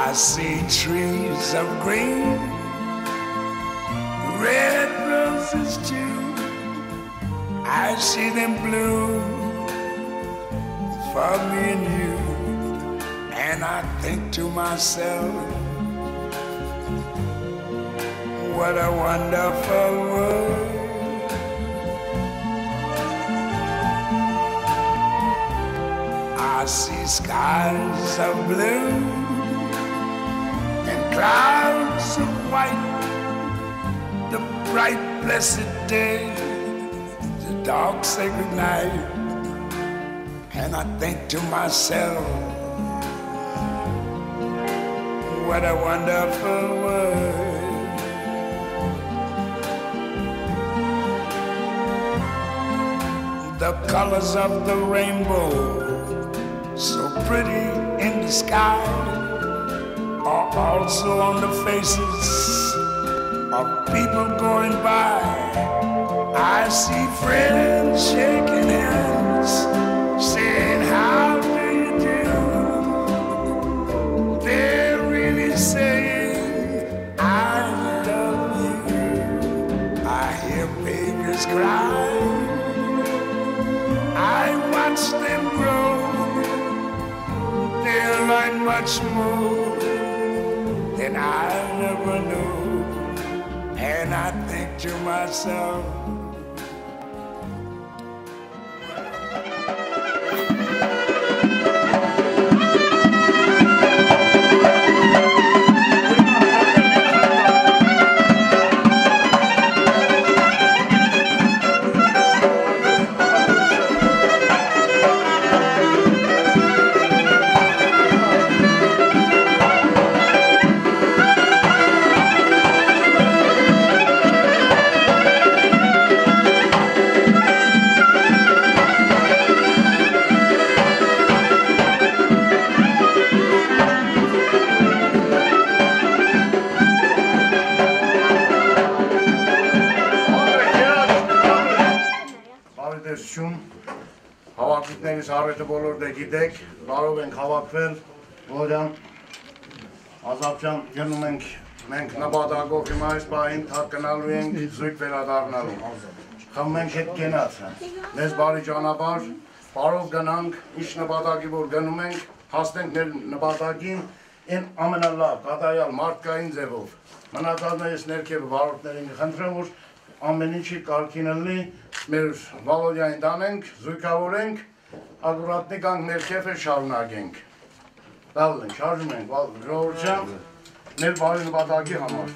I see trees of green, red roses too. I see them bloom for me and you. And I think to myself, what a wonderful world. I see skies of blue and clouds of white, the bright blessed day, the dark sacred night. And I think to myself, what a wonderful world. The colors of the rainbow, so pretty in the sky, are also on the faces of people going by. I see friends shaking hands, saying, how do you do? They're really saying, I love you. I hear babies cry, I watch them grow. They'll learn much more than I never knew. And I think to myself, Հավաքիչներից առիթը բոլոր դե գիտեք, կարող ենք հավաքվել, որյան Ազապյան գնում ենք մենք նպատակով հիմա այս պահին թարգնալու ենք զույգ վերադառնալու։ Խմում ենք հետ կենացը, մեզ բարի ճանապարհ, բարով գնանք, ինչ նպատակի որ գնում ենք, հասնենք մեր նպատակին այն ամենալավ, կատարյալ մարդկային ձևով։ Մնացածն ես ներքև վարորդներին խնդրեմ, որ ամեն ինչի կարգին լինի, մեր Վալոդյանին տանենք, զույգավորենք, ակուրատնի կանք ներքև շարունակենք։ Լավ ենք, շարժում ենք, ժողովրդյան, մեր բարի նպատակի համար։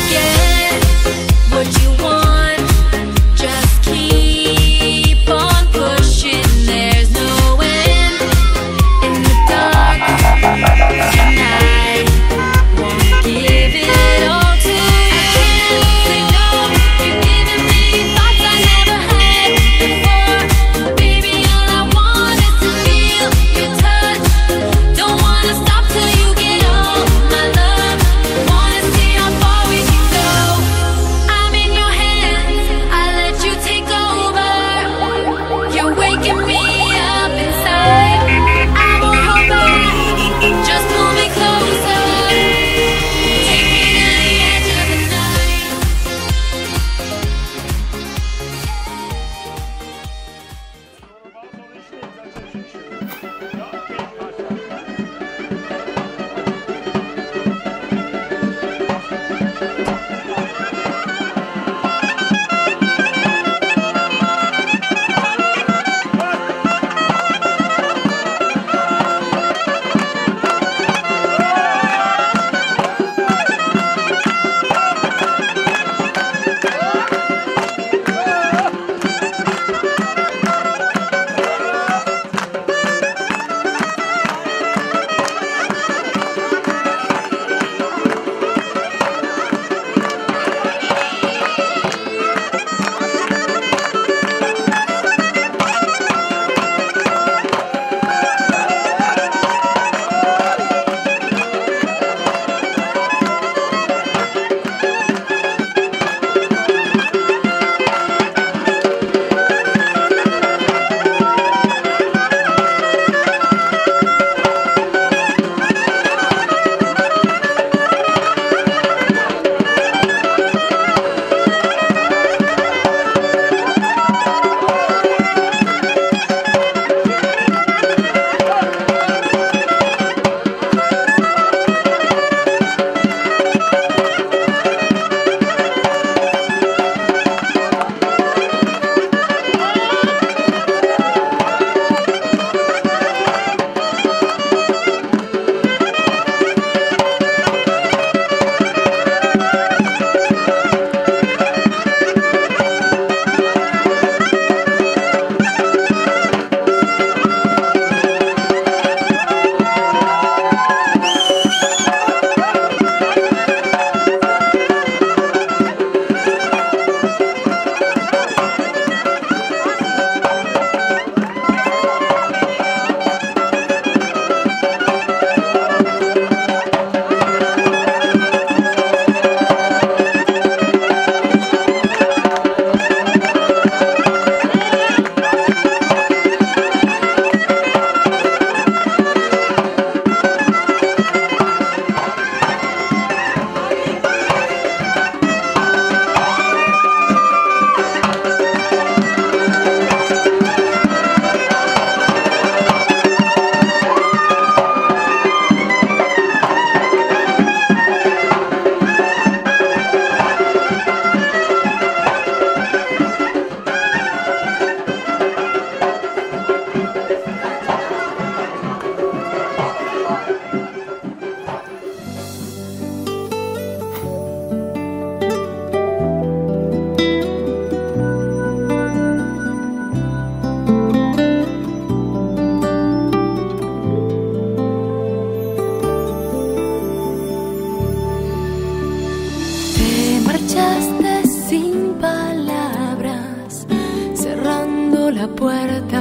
la puerta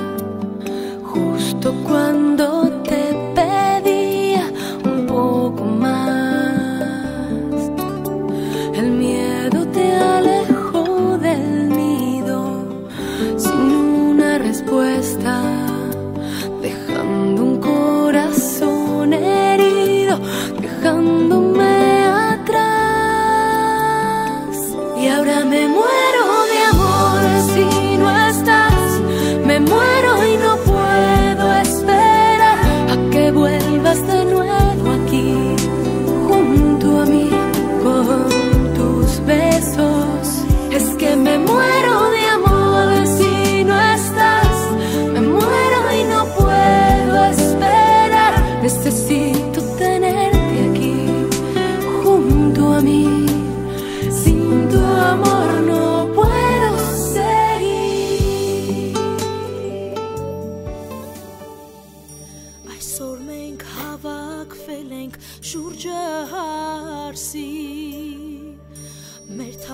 justo cuando te pedía un poco más. El miedo te alejó del nido sin una respuesta, dejando un corazón herido, dejándome atrás. Y ahora me muero de amor si no estás, me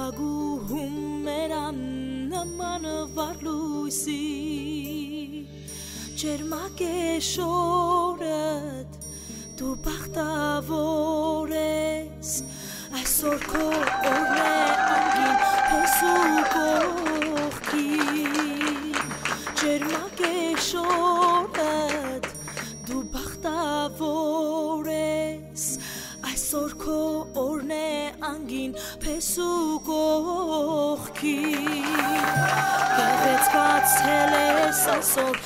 Ագուհում մերան նման վարլույսի Ջերմակ է շորդ դու բախտավոր ես Այսօր քո օրն է անգին պես ու կողքի Ջերմակ է շորդ դու բախտավոր ես Այսօր քո օրն է անգին պես ու կողքի Գեղեցկաց հել ես այսօր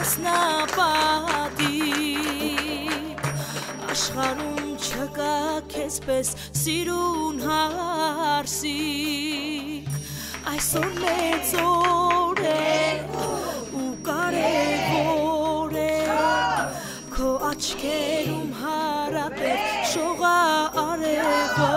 տասնապատիկ Աշխարհում չկա քեզ պես սիրուն հարսիկ Այսօր մեծ օր է ու կարևոր է Քո աչքերում հարատև շողա արևը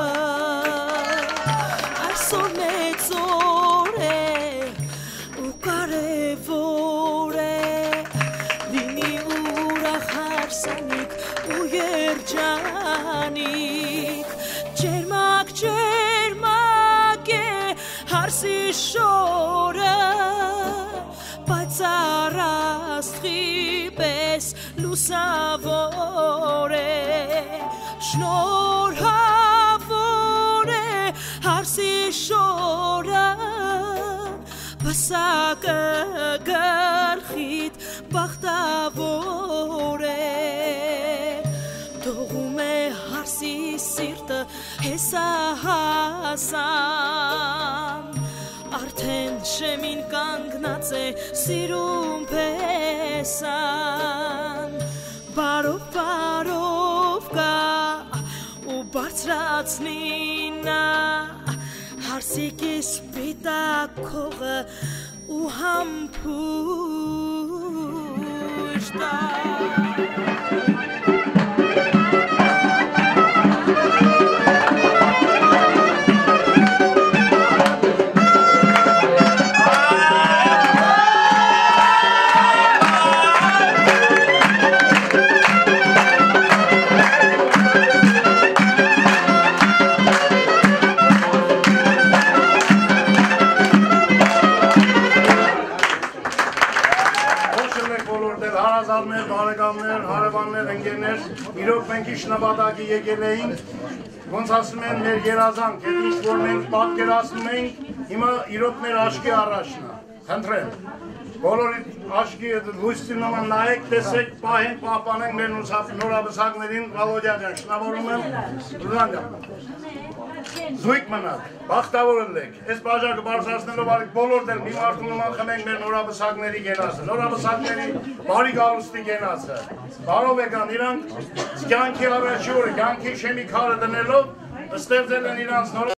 Այսօր մեծ օր է ու կարևոր է Լինի ուրախ հարսանիք ու երջանիկ Ջերմակ ջերմակ է հարսի շորը Պայծառ աստղի պես լուսավոր է Շնորհավոր է հարսի շորը Պսակը գլխիդ բախտավոր է Թողում է հարսի սիրտը հեսահասան Արդեն շեմին կանգնած է սիրում պեսան Բարով բարով կա ու բարձրացնի նա Հարսիկի սպիտակ քողը ու համբույր տա Հարևաններ, ընկերներ, իրոք մենք իշ նպատակի եկել էինք, ոնց ասում են մեր երազանք, այդ ինչ որ մենք պատկերացնում էինք, հիմա իրոք մեր աչքի առաջն է, խնդրեմ, բոլորի աչքի լույսի նման նայեք, տեսեք, պահենք, պահպանենք մեր նորաբսակներին, Վալոդյա ջան, շնորհավորում եմ, Ռուզան ջան, զույգ մնաք, բախտավոր ըլեք, այս բաժակը բարձրացնելով արիք բոլոր դել մի մարդու նման խմենք մեր նորաբսակների գենացը, նորաբսակների բարի գալուստի գենացը, բարով եկան իրանք կյանքի առաջի օրը, կյանքի շեմի քարը դնելով, ստեղծել են իրանց նոր